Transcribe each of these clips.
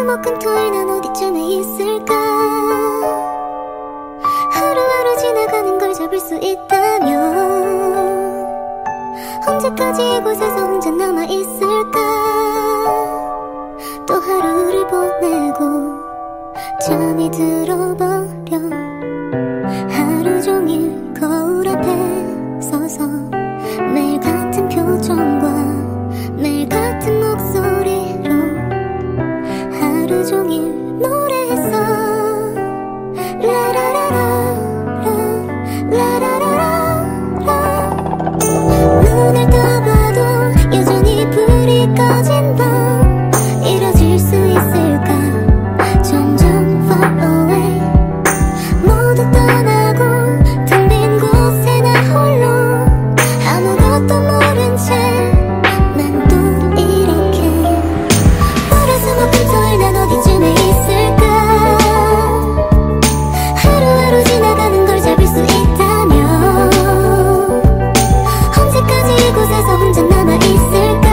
월화수목금토일 난 어디쯤에 있을까. 하루하루 지나가는 걸 잡을 수 있다면 언제까지 이곳에서 혼자 남아있을까. 또 하루를 보내고 잠이 들어버려. 하루 종일 거울 앞에 서서 매일 같은 표정과 매일 같은 목소리로 하루 종일 노래했어. 라라라라 라라라라. 눈을 떠봐도 여전히 불이 꺼진 밤. 이뤄질 수 있을까. 점점 far away. 모두 떠나고 텅 빈 곳에 나 홀로 아무것도 모른 채 난 또 이렇게 월화수목금토일 난 어디쯤에 있을까. 하루하루 지나가는 걸 잡을 수 있다면 언제까지 이곳에서 혼자 남아있을까.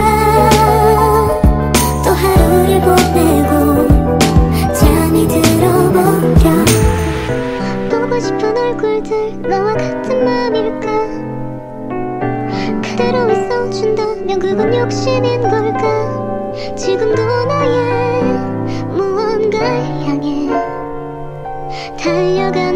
또 하루를 보내고 잠이 들어버려. 보고 싶은 얼굴들 너와 같은 맘일까. 그대로 있어준다면 그건 욕심인 걸까. 지금도 나의 무언가를 향해 달려가.